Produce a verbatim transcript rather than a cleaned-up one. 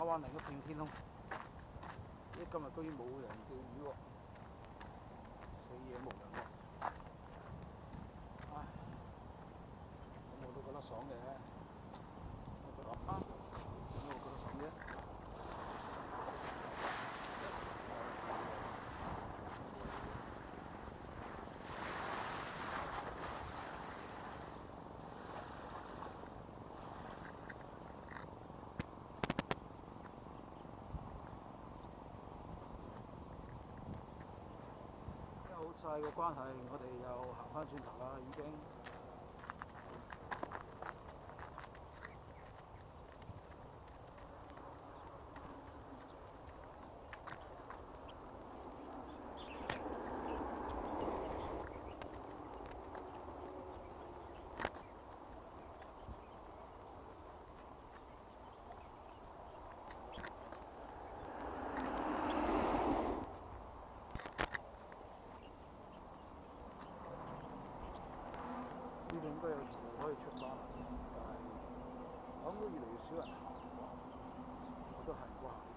灣另一片天空。咦，今日居然冇人釣魚喎，死嘢無人喎！唉，咁我都覺得爽嘅，我覺得啊，咁我覺得爽嘅。好晒個關係，我哋又行翻轉頭啦，已經。呢度應該有條路可以出翻嚟，但係我諗都越嚟越少人行啩，我都行過行。